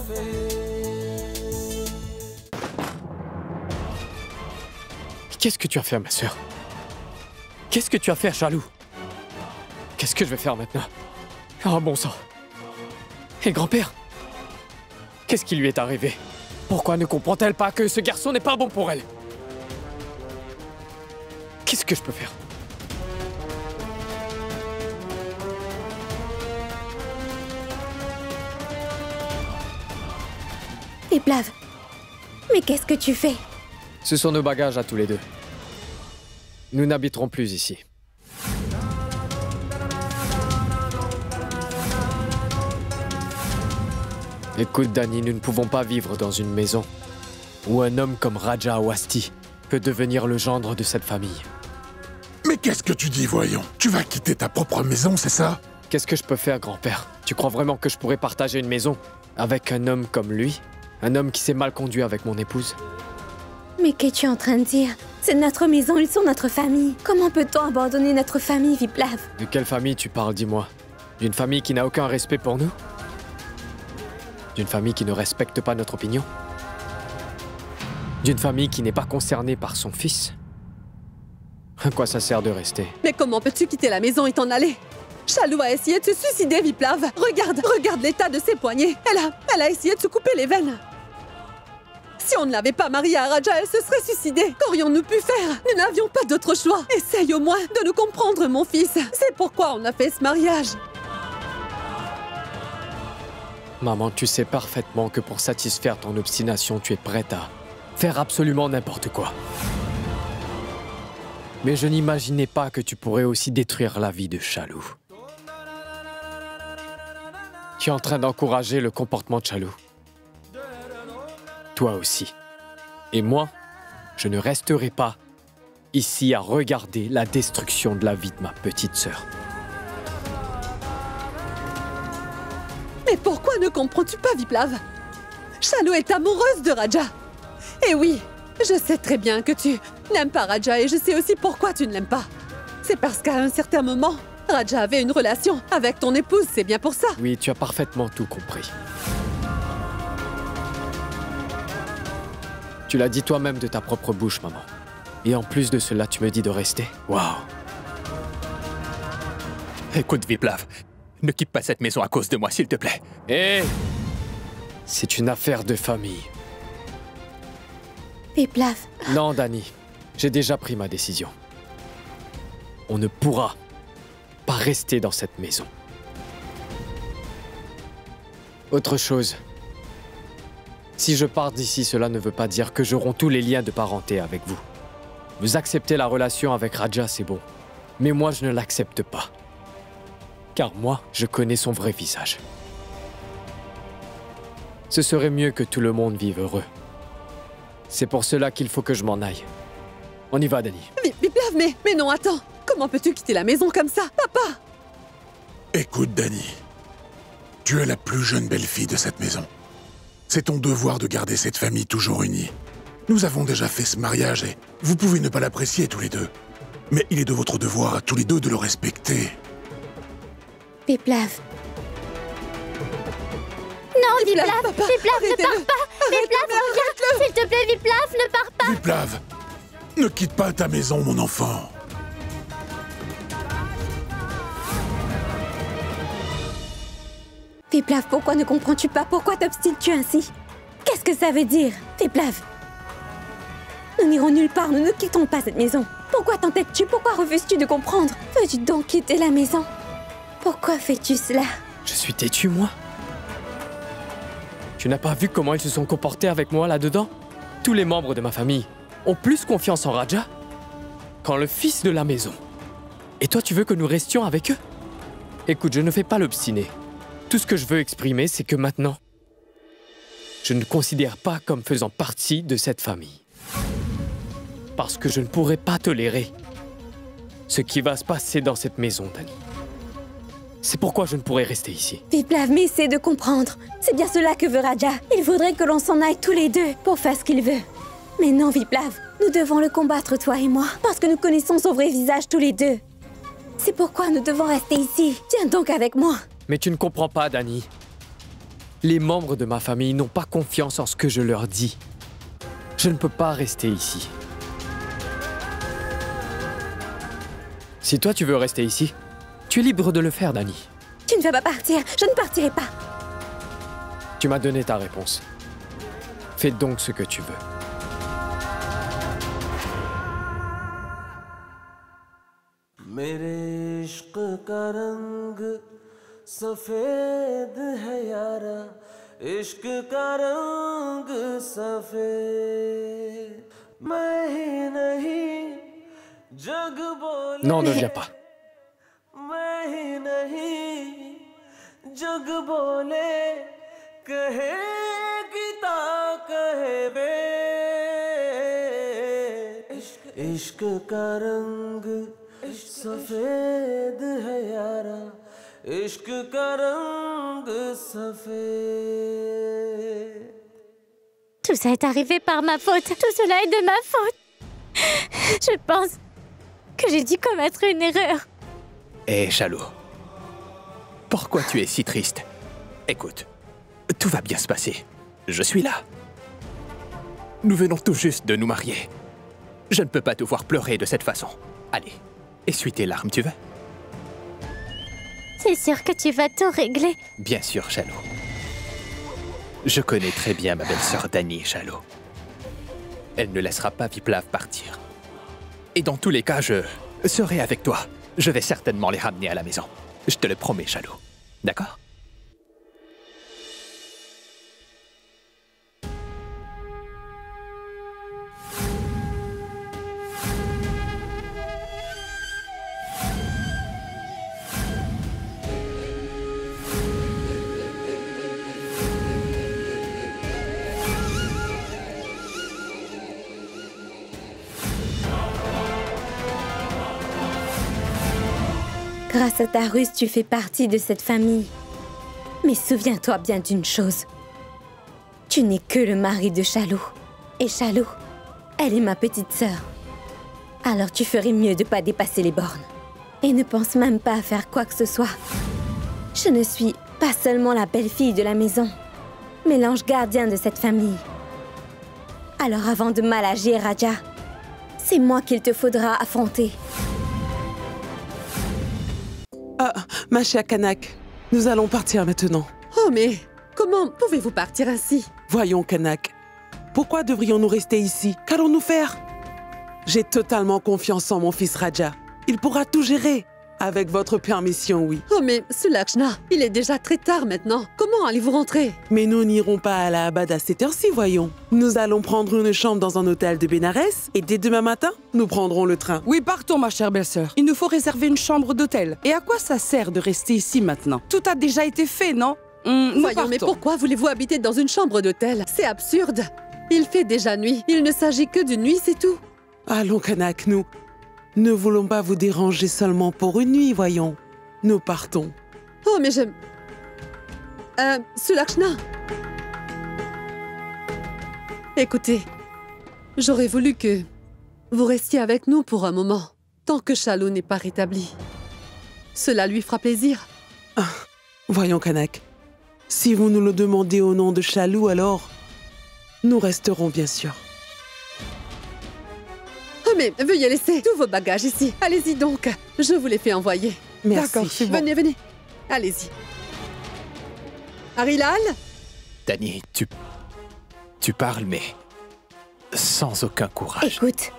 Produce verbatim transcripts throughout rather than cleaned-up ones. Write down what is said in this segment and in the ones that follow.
Qu'est-ce que tu as fait à ma sœur? Qu'est-ce que tu as fait à Chalou? Qu'est-ce que je vais faire maintenant? Oh bon sang! Et grand-père? Qu'est-ce qui lui est arrivé? Pourquoi ne comprend-elle pas que ce garçon n'est pas bon pour elle? Qu'est-ce que je peux faire? Viplav, mais qu'est-ce que tu fais? Ce sont nos bagages à tous les deux. Nous n'habiterons plus ici. Écoute, Dani, nous ne pouvons pas vivre dans une maison où un homme comme Raja Awasti peut devenir le gendre de cette famille. Mais qu'est-ce que tu dis, voyons? Tu vas quitter ta propre maison, c'est ça? Qu'est-ce que je peux faire, grand-père? Tu crois vraiment que je pourrais partager une maison avec un homme comme lui? Un homme qui s'est mal conduit avec mon épouse? Mais qu'es-tu en train de dire? C'est notre maison, ils sont notre famille. Comment peut-on abandonner notre famille, Viplav? De quelle famille tu parles, dis-moi? D'une famille qui n'a aucun respect pour nous? D'une famille qui ne respecte pas notre opinion? D'une famille qui n'est pas concernée par son fils? À quoi ça sert de rester? Mais comment peux-tu quitter la maison et t'en aller? Chalou a essayé de se suicider, Viplav. Regarde, regarde l'état de ses poignets. Elle a, elle a essayé de se couper les veines. Si on ne l'avait pas mariée à Raja, elle se serait suicidée. Qu'aurions-nous pu faire? Nous n'avions pas d'autre choix. Essaye au moins de nous comprendre, mon fils. C'est pourquoi on a fait ce mariage. Maman, tu sais parfaitement que pour satisfaire ton obstination, tu es prête à faire absolument n'importe quoi. Mais je n'imaginais pas que tu pourrais aussi détruire la vie de Chalou. Tu es en train d'encourager le comportement de Chalou. Toi aussi. Et moi, je ne resterai pas ici à regarder la destruction de la vie de ma petite sœur. Mais pourquoi ne comprends-tu pas, Viplav? Chalou est amoureuse de Raja. Et oui, je sais très bien que tu n'aimes pas Raja et je sais aussi pourquoi tu ne l'aimes pas. C'est parce qu'à un certain moment, Raja avait une relation avec ton épouse, c'est bien pour ça. Oui, tu as parfaitement tout compris. Tu l'as dit toi-même de ta propre bouche, maman. Et en plus de cela, tu me dis de rester? Waouh! Écoute, Viplav, ne quitte pas cette maison à cause de moi, s'il te plaît. Hé! C'est une affaire de famille. Viplav. Non, Dani. J'ai déjà pris ma décision. On ne pourra pas rester dans cette maison. Autre chose. Si je pars d'ici, cela ne veut pas dire que je romps tous les liens de parenté avec vous. Vous acceptez la relation avec Raja, c'est bon. Mais moi, je ne l'accepte pas. Car moi, je connais son vrai visage. Ce serait mieux que tout le monde vive heureux. C'est pour cela qu'il faut que je m'en aille. On y va, Dani. Viplav, mais, mais non, attends. Comment peux-tu quitter la maison comme ça, papa? Écoute, Dani. Tu es la plus jeune belle-fille de cette maison. C'est ton devoir de garder cette famille toujours unie. Nous avons déjà fait ce mariage et vous pouvez ne pas l'apprécier tous les deux. Mais il est de votre devoir à tous les deux de le respecter. Viplav. Non, Viplav, Viplav, Viplav ne pars pas. Viplav, reviens. S'il te plaît, Viplav, ne pars pas. Viplav, ne quitte pas ta maison, mon enfant. Viplav, pourquoi ne comprends-tu pas? Pourquoi t'obstines-tu ainsi? Qu'est-ce que ça veut dire, Viplav? Nous n'irons nulle part, nous ne quittons pas cette maison. Pourquoi t'entêtes-tu? Pourquoi refuses-tu de comprendre? Veux-tu donc quitter la maison? Pourquoi fais-tu cela? Je suis têtu, moi? Tu n'as pas vu comment ils se sont comportés avec moi là-dedans? Tous les membres de ma famille ont plus confiance en Raja qu'en le fils de la maison. Et toi, tu veux que nous restions avec eux? Écoute, je ne fais pas l'obstiné. Tout ce que je veux exprimer, c'est que maintenant, je ne considère pas comme faisant partie de cette famille. Parce que je ne pourrai pas tolérer ce qui va se passer dans cette maison, Dani. C'est pourquoi je ne pourrai rester ici. Viplav, mais essaie de comprendre. C'est bien cela que veut Raja. Il voudrait que l'on s'en aille tous les deux pour faire ce qu'il veut. Mais non, Viplav, nous devons le combattre, toi et moi, parce que nous connaissons son vrai visage tous les deux. C'est pourquoi nous devons rester ici. Tiens donc avec moi. Mais tu ne comprends pas, Dani. Les membres de ma famille n'ont pas confiance en ce que je leur dis. Je ne peux pas rester ici. Si toi tu veux rester ici, tu es libre de le faire, Dani. Tu ne vas pas partir. Je ne partirai pas. Tu m'as donné ta réponse. Fais donc ce que tu veux. मेरे इश्क का रंग सफेद है यारा इश्क का रंग सफेद मैं ही नहीं जग बोले Non, ne viens pas. मैं ही नहीं जग बोले कहे गीता कहे बे इश्क इश्क का रंग सफेद है यारा इश्क का रंग सफेद. Tout ça est arrivé par ma faute. Tout cela est de ma faute. Je pense que j'ai dû commettre une erreur. Hé, Chalo. Pourquoi tu es si triste? Écoute, tout va bien se passer. Je suis là. Nous venons tout juste de nous marier. Je ne peux pas te voir pleurer de cette façon. Allez, essuie tes larmes, tu veux? C'est sûr que tu vas tout régler. Bien sûr, Chalo. Je connais très bien ma belle-sœur Dani, Chalo. Elle ne laissera pas Viplav partir. Et dans tous les cas, je serai avec toi. Je vais certainement les ramener à la maison. Je te le promets, Chalo. D'accord? Grâce à ta ruse, tu fais partie de cette famille. Mais souviens-toi bien d'une chose. Tu n'es que le mari de Chalo. Et Chalo, elle est ma petite sœur. Alors tu ferais mieux de ne pas dépasser les bornes. Et ne pense même pas à faire quoi que ce soit. Je ne suis pas seulement la belle-fille de la maison, mais l'ange gardien de cette famille. Alors avant de mal agir, Raja, c'est moi qu'il te faudra affronter. Ah, ma chère Kanak, nous allons partir maintenant. Oh mais, comment pouvez-vous partir ainsi? Voyons, Kanak, pourquoi devrions-nous rester ici? Qu'allons-nous faire? J'ai totalement confiance en mon fils Raja. Il pourra tout gérer. Avec votre permission, oui. Oh mais, Sulakshna, il est déjà très tard maintenant. Comment allez-vous rentrer? Mais nous n'irons pas à la Abad à cette heure-ci, voyons. Nous allons prendre une chambre dans un hôtel de Bénarès et dès demain matin, nous prendrons le train. Oui, partons, ma chère belle-sœur. Il nous faut réserver une chambre d'hôtel. Et à quoi ça sert de rester ici maintenant? Tout a déjà été fait, non? Hum, nous Voyons, partons. mais pourquoi voulez-vous habiter dans une chambre d'hôtel? C'est absurde. Il fait déjà nuit. Il ne s'agit que d'une nuit, c'est tout. Allons, Kanak, nous ne voulons pas vous déranger seulement pour une nuit, voyons. Nous partons. Oh, mais je... Euh, Sulakshna. Écoutez, j'aurais voulu que vous restiez avec nous pour un moment, tant que Chalo n'est pas rétabli. Cela lui fera plaisir. Ah, voyons, Kanak. Si vous nous le demandez au nom de Chalou, alors nous resterons bien sûr. Oh, mais veuillez laisser tous vos bagages ici. Allez-y donc. Je vous les fais envoyer. Merci. D'accord, c'est bon. Venez, venez. Allez-y. Harilal? Dani, tu... Tu parles, mais... sans aucun courage. Écoute.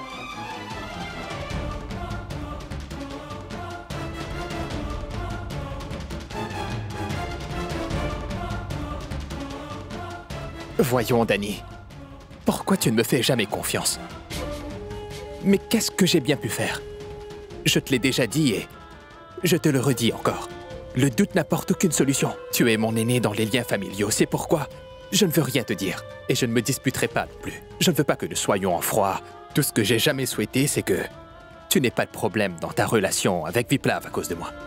Voyons, Dani. Pourquoi tu ne me fais jamais confiance? Mais qu'est-ce que j'ai bien pu faire? Je te l'ai déjà dit et je te le redis encore. Le doute n'apporte aucune solution. Tu es mon aîné dans les liens familiaux, c'est pourquoi je ne veux rien te dire. Et je ne me disputerai pas non plus. Je ne veux pas que nous soyons en froid. Tout ce que j'ai jamais souhaité, c'est que tu n'aies pas de problème dans ta relation avec Viplav à cause de moi.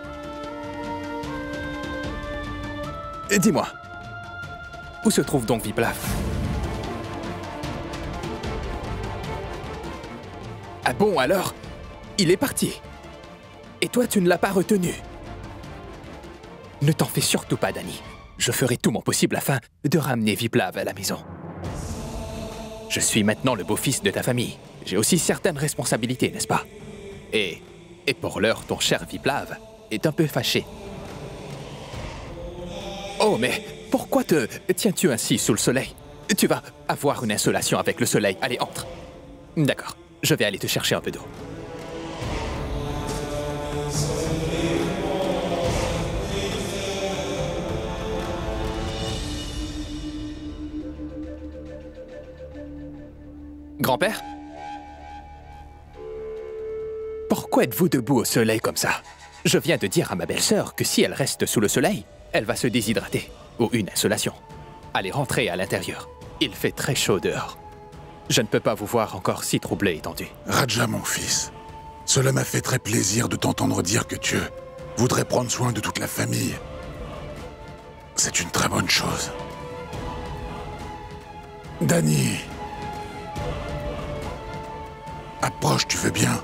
Dis-moi, où se trouve donc Viplav? Ah bon, alors, il est parti. Et toi, tu ne l'as pas retenu. Ne t'en fais surtout pas, Dani. Je ferai tout mon possible afin de ramener Viplav à la maison. Je suis maintenant le beau-fils de ta famille. J'ai aussi certaines responsabilités, n'est-ce pas? Et, et pour l'heure, ton cher Viplav est un peu fâché. Oh, mais pourquoi te tiens-tu ainsi sous le soleil? Tu vas avoir une insolation avec le soleil. Allez, entre. D'accord, je vais aller te chercher un peu d'eau. Grand-père? Pourquoi êtes-vous debout au soleil comme ça? Je viens de dire à ma belle-sœur que si elle reste sous le soleil, elle va se déshydrater, ou une insolation. Allez, rentrez à l'intérieur. Il fait très chaud dehors. Je ne peux pas vous voir encore si troublé et tendu. Raja, mon fils, cela m'a fait très plaisir de t'entendre dire que Dieu voudrait prendre soin de toute la famille. C'est une très bonne chose. Dani, approche, tu veux bien?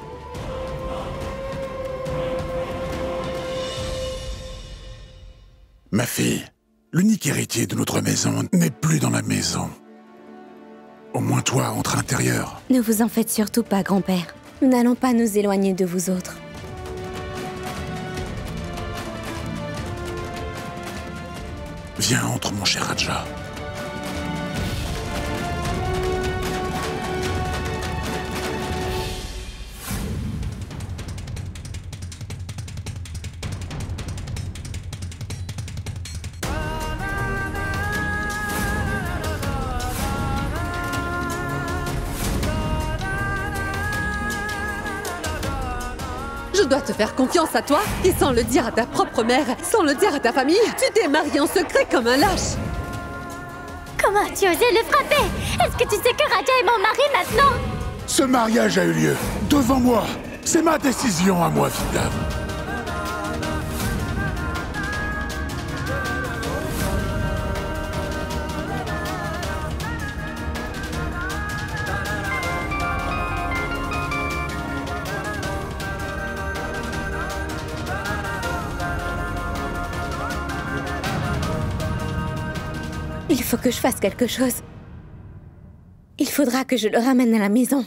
Ma fille, l'unique héritier de notre maison n'est plus dans la maison. Au moins toi, entre à l'intérieur. Ne vous en faites surtout pas, grand-père. Nous n'allons pas nous éloigner de vous autres. Viens, entre, mon cher Raja. Je dois te faire confiance à toi, et sans le dire à ta propre mère, sans le dire à ta famille, tu t'es marié en secret comme un lâche. Comment tu osais le frapper? Est-ce que tu sais que Raja est mon mari maintenant? Ce mariage a eu lieu, devant moi. C'est ma décision à moi, Viplav. Il faut que je fasse quelque chose. Il faudra que je le ramène à la maison.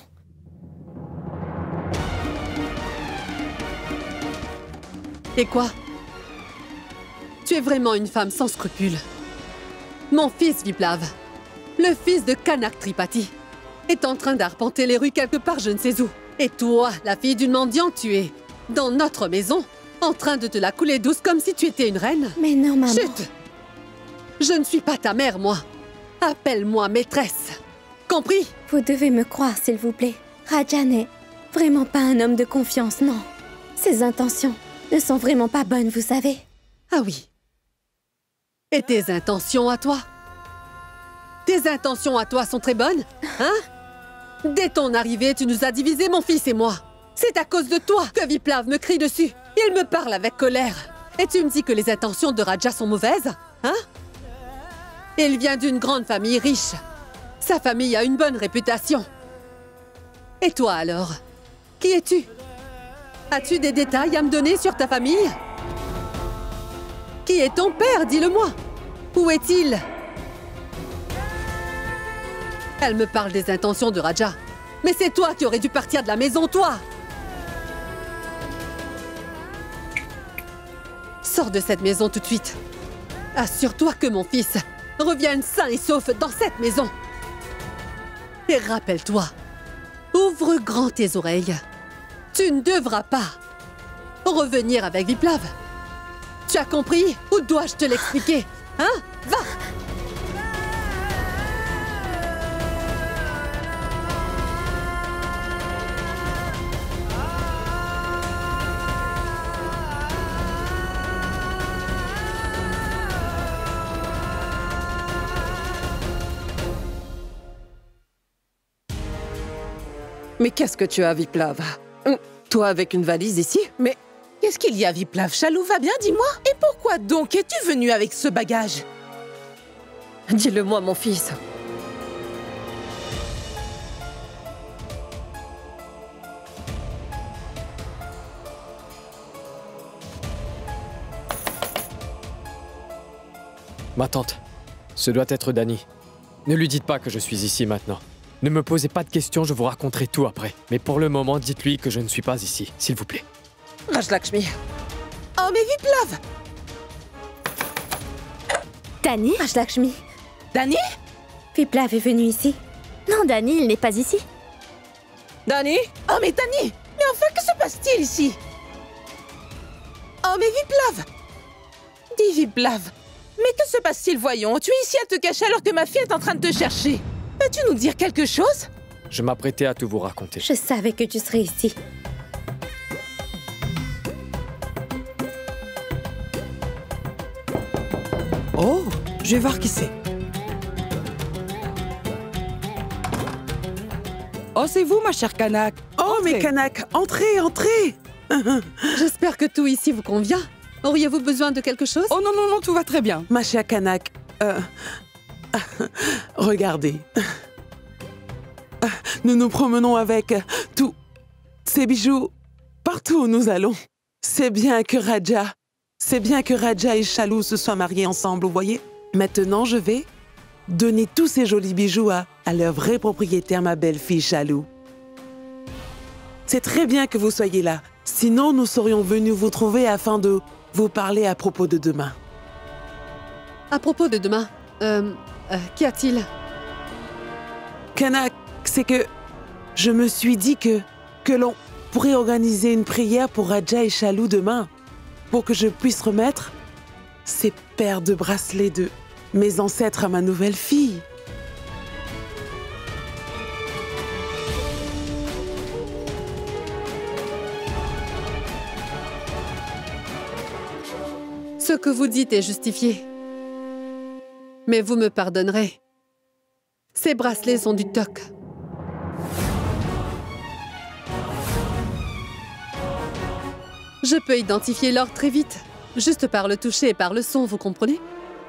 Et quoi? Tu es vraiment une femme sans scrupules. Mon fils Viplav, le fils de Kanak Tripati, est en train d'arpenter les rues quelque part je ne sais où. Et toi, la fille d'une mendiante, tu es dans notre maison, en train de te la couler douce comme si tu étais une reine. Mais non, maman. Chut! Je ne suis pas ta mère, moi. Appelle-moi maîtresse. Compris? Vous devez me croire, s'il vous plaît. Raja n'est vraiment pas un homme de confiance, non. Ses intentions ne sont vraiment pas bonnes, vous savez. Ah oui. Et tes intentions à toi? Tes intentions à toi sont très bonnes, hein? Dès ton arrivée, tu nous as divisés, mon fils et moi. C'est à cause de toi que Viplav me crie dessus. Il me parle avec colère. Et tu me dis que les intentions de Raja sont mauvaises, hein? Il vient d'une grande famille riche. Sa famille a une bonne réputation. Et toi alors? Qui es-tu? As-tu des détails à me donner sur ta famille? Qui est ton père, dis-le-moi? Où est-il? Elle me parle des intentions de Raja. Mais c'est toi qui aurais dû partir de la maison, toi! Sors de cette maison tout de suite. Assure-toi que mon fils revienne sain et sauf dans cette maison. Et rappelle-toi, ouvre grand tes oreilles. Tu ne devras pas revenir avec Viplav. Tu as compris? Ou dois-je te l'expliquer? Hein? Va! Mais qu'est-ce que tu as, Viplav? Toi avec une valise ici? Mais qu'est-ce qu'il y a, Viplav? Chalou va bien, dis-moi? Et pourquoi donc es-tu venu avec ce bagage? Dis-le-moi, mon fils. Ma tante, ce doit être Dani. Ne lui dites pas que je suis ici maintenant. Ne me posez pas de questions, je vous raconterai tout après. Mais pour le moment, dites-lui que je ne suis pas ici, s'il vous plaît. Rajlakshmi. Oh, mais Viplav! Dani? Rajlakshmi. Dani? Viplav est venu ici. Non, Dani, il n'est pas ici. Dani? Oh, mais Dani! Mais enfin, que se passe-t-il ici? Oh, mais Viplav! Dis, Viplav, mais que se passe-t-il, voyons? Tu es ici à te cacher alors que ma fille est en train de te chercher. Peux-tu nous dire quelque chose? Je m'apprêtais à tout vous raconter. Je savais que tu serais ici. Oh, je vais voir qui c'est. Oh, c'est vous, ma chère Kanak. Oh, Entrez. mais Kanak, entrez, entrez. J'espère que tout ici vous convient. Auriez-vous besoin de quelque chose? Oh non, non, non, tout va très bien. Ma chère Kanak, euh... regardez. Nous nous promenons avec tous ces bijoux partout où nous allons. C'est bien que Raja, c'est bien que Raja et Chalu se soient mariés ensemble, vous voyez? Maintenant, je vais donner tous ces jolis bijoux à, à leur vrai propriétaire, ma belle-fille Chalu. C'est très bien que vous soyez là. Sinon, nous serions venus vous trouver afin de vous parler à propos de demain. À propos de demain, euh, euh, qu'y a-t-il? Kanak, c'est que je me suis dit que, que l'on pourrait organiser une prière pour Raja et Chalu demain, pour que je puisse remettre ces paires de bracelets de mes ancêtres à ma nouvelle fille. Ce que vous dites est justifié. Mais vous me pardonnerez. Ces bracelets sont du toc. Je peux identifier l'or très vite, juste par le toucher et par le son, vous comprenez?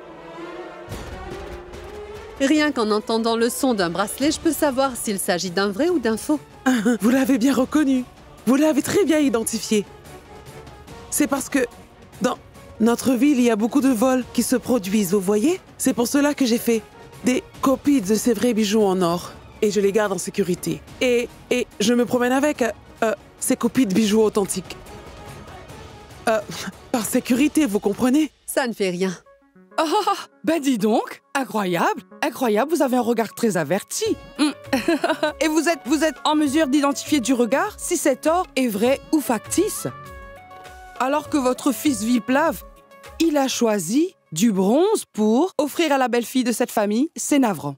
Rien qu'en entendant le son d'un bracelet, je peux savoir s'il s'agit d'un vrai ou d'un faux. Vous l'avez bien reconnu. Vous l'avez très bien identifié. C'est parce que dans notre ville, il y a beaucoup de vols qui se produisent, vous voyez? C'est pour cela que j'ai fait des copies de ces vrais bijoux en or. Et je les garde en sécurité. Et, et je me promène avec euh, euh, ces copies de bijoux authentiques. Euh, par sécurité, vous comprenez? Ça ne fait rien. Oh, ben dis donc, incroyable, incroyable, vous avez un regard très averti. Mm. Et vous êtes, vous êtes en mesure d'identifier du regard si cet or est vrai ou factice. Alors que votre fils Viplav, il a choisi du bronze pour offrir à la belle-fille de cette famille, c'est navrant.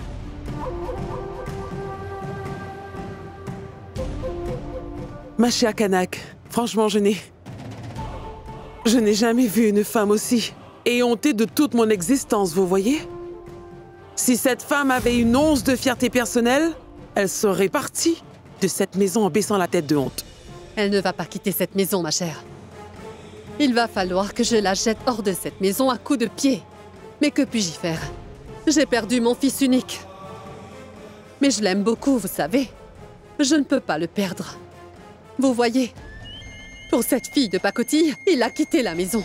Ma chère Kanak, franchement, je n'ai... Je n'ai jamais vu une femme aussi éhontée de toute mon existence, vous voyez? Si cette femme avait une once de fierté personnelle, elle serait partie de cette maison en baissant la tête de honte. Elle ne va pas quitter cette maison, ma chère. Il va falloir que je la jette hors de cette maison à coups de pied. Mais que puis-je y faire? J'ai perdu mon fils unique. Mais je l'aime beaucoup, vous savez. Je ne peux pas le perdre. Vous voyez, pour cette fille de pacotille, il a quitté la maison.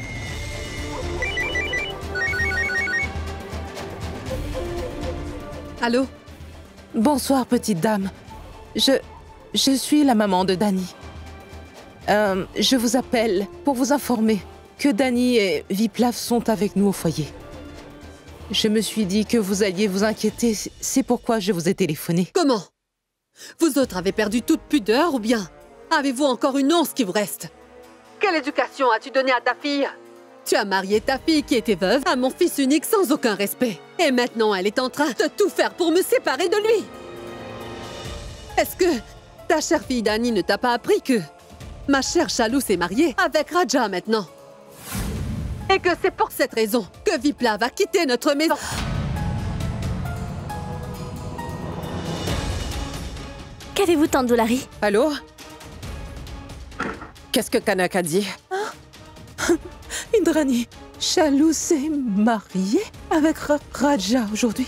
Allô? Bonsoir, petite dame. Je... je suis la maman de Dani. Euh, je vous appelle pour vous informer que Dani et Viplav sont avec nous au foyer. Je me suis dit que vous alliez vous inquiéter, c'est pourquoi je vous ai téléphoné. Comment? Vous autres avez perdu toute pudeur ou bien avez-vous encore une once qui vous reste? Quelle éducation as-tu donnée à ta fille? Tu as marié ta fille qui était veuve à mon fils unique sans aucun respect. Et maintenant, elle est en train de tout faire pour me séparer de lui. Est-ce que ta chère fille Dani ne t'a pas appris que ma chère Chalu s'est mariée avec Raja maintenant? Et que c'est pour cette raison que Viplav a quitté notre maison. Qu'avez-vous tant de Doulari? Allô? Qu'est-ce que Kanak a dit? Hein? Indrani, Chalu s'est mariée avec Ra Raja aujourd'hui.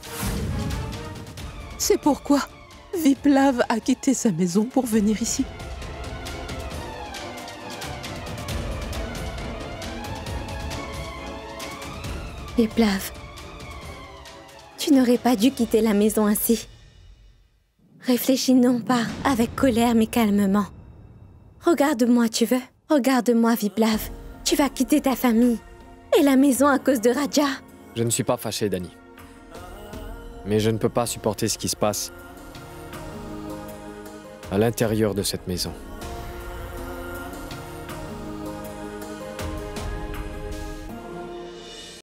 C'est pourquoi Viplav a quitté sa maison pour venir ici. Viplav, tu n'aurais pas dû quitter la maison ainsi. Réfléchis non pas avec colère mais calmement. Regarde-moi, tu veux? Regarde-moi, Viplav. Tu vas quitter ta famille et la maison à cause de Raja. Je ne suis pas fâché, Dani. Mais je ne peux pas supporter ce qui se passe à l'intérieur de cette maison.